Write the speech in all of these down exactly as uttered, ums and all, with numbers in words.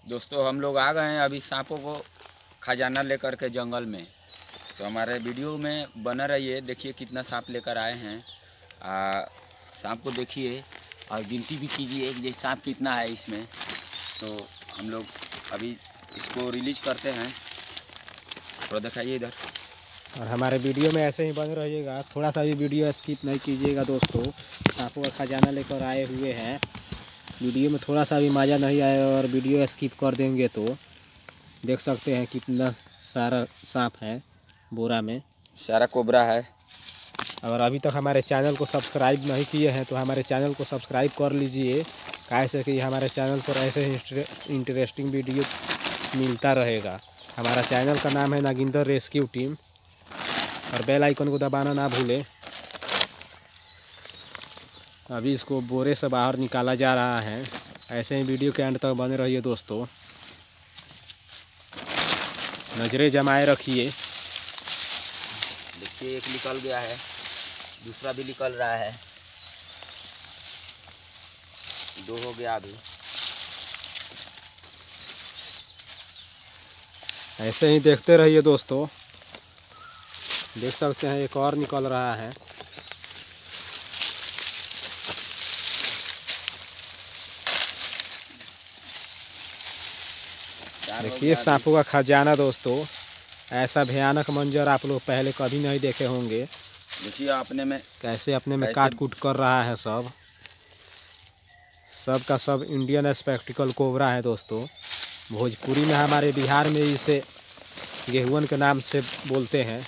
दोस्तों हम लोग आ गए हैं अभी सांपों को खजाना लेकर के जंगल में। तो हमारे वीडियो में बना रहिए, देखिए कितना सांप लेकर आए हैं। आ, सांप को देखिए और गिनती भी कीजिए कि सांप कितना है इसमें। तो हम लोग अभी इसको रिलीज करते हैं, थोड़ा दिखाइए इधर। और हमारे वीडियो में ऐसे ही बने रहिएगा, थोड़ा सा भी वीडियो स्किप नहीं कीजिएगा दोस्तों। सांपों का खजाना लेकर आए हुए हैं, वीडियो में थोड़ा सा भी मज़ा नहीं आया और वीडियो स्किप कर देंगे तो देख सकते हैं कितना सारा सांप है बोरा में, सारा कोबरा है। अगर अभी तक हमारे चैनल को सब्सक्राइब नहीं किए हैं तो हमारे चैनल को सब्सक्राइब कर लीजिए, कैसे कि हमारे चैनल पर ऐसे ही इंटरेस्टिंग वीडियो मिलता रहेगा। हमारा चैनल का नाम है नागिंदर रेस्क्यू टीम, और बेल आइकन को दबाना ना भूलें। अभी इसको बोरे से बाहर निकाला जा रहा है, ऐसे ही वीडियो के एंड तक बने रहिए दोस्तों, नज़रें जमाए रखिए। देखिए एक निकल गया है, दूसरा भी निकल रहा है, दो हो गया अभी। ऐसे ही देखते रहिए दोस्तों, देख सकते हैं एक और निकल रहा है। देखिए सांपों का खजाना दोस्तों, ऐसा भयानक मंजर आप लोग पहले कभी नहीं देखे होंगे। देखिए अपने में कैसे अपने में काट कूट कर रहा है सब सब का सब इंडियन स्पेक्टिकल कोबरा है दोस्तों। भोजपुरी में हमारे बिहार में इसे गेहुअन के नाम से बोलते हैं।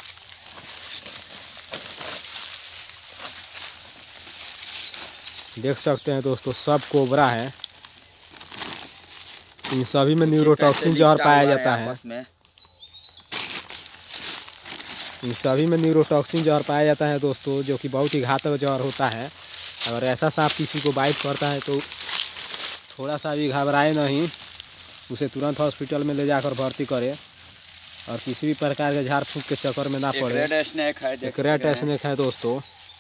देख सकते हैं दोस्तों सब कोबरा है, इन सभी में न्यूरोटॉक्सिन जहर पाया जाता है। इन सभी में न्यूरोटॉक्सिन जहर पाया जाता है दोस्तों, जो कि बहुत ही घातक जहर होता है। अगर ऐसा सांप किसी को बाइट करता है तो थोड़ा सा भी घबराए नहीं, उसे तुरंत हॉस्पिटल में ले जाकर भर्ती करें और किसी भी प्रकार के झाड़ फूँक के चक्कर में ना पड़े। एक रेड स्नेक है, एक रेड स्नेक है दोस्तों।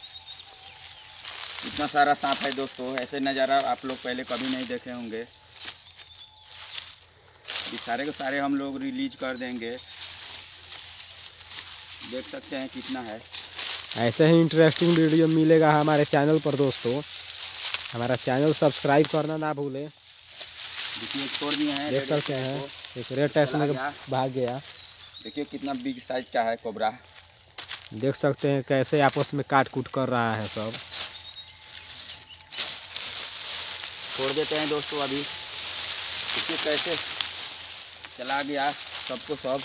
इतना सारा सांप है दोस्तों, ऐसे नज़ारा आप लोग पहले कभी नहीं देखे होंगे। ये सारे के सारे हम लोग रिलीज कर देंगे, देख सकते हैं कितना है। ऐसे ही इंटरेस्टिंग वीडियो मिलेगा हमारे चैनल पर दोस्तों, हमारा चैनल सब्सक्राइब करना ना भूलें। देखिए छोड़ दिए हैं, देख सकते हैं एक रेड स्नेक भाग गया। देखिए कितना बिग साइज का है कोबरा। देख सकते हैं कैसे आपस में काट कूट कर रहा है सब। छोड़ देते हैं दोस्तों अभी, देखिए कैसे चला गया सबको सब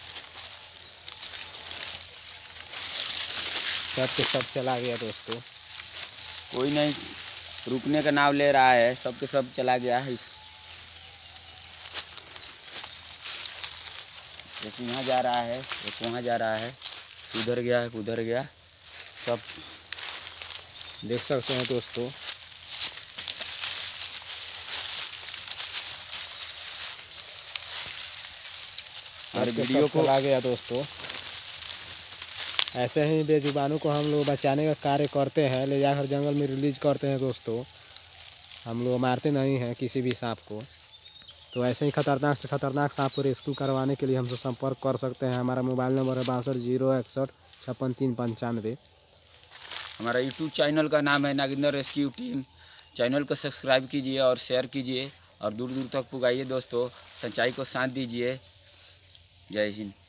सब के सब चला गया दोस्तों। कोई नहीं रुकने का नाम ले रहा है, सब के सब चला गया है। एक यहाँ जा रहा है, एक वहाँ जा रहा है, उधर गया है उधर गया, सब देख सकते हैं दोस्तों। और वीडियो को आ गया दोस्तों। ऐसे ही बेजुबानों को हम लोग बचाने का कार्य करते हैं, ले जाकर जंगल में रिलीज करते हैं दोस्तों। हम लोग मारते नहीं हैं किसी भी सांप को। तो ऐसे ही खतरनाक से खतरनाक सांप को रेस्क्यू करवाने के लिए हमसे संपर्क कर सकते हैं। हमारा मोबाइल नंबर है बासठ जीरो इकसठ छप्पन तीन पंचानवे। हमारा यूट्यूब चैनल का नाम है नागिंदर रेस्क्यू टीम। चैनल को सब्सक्राइब कीजिए और शेयर कीजिए और दूर दूर तक पुगाइए दोस्तों, सच्चाई को साथ दीजिए। जय हिंद।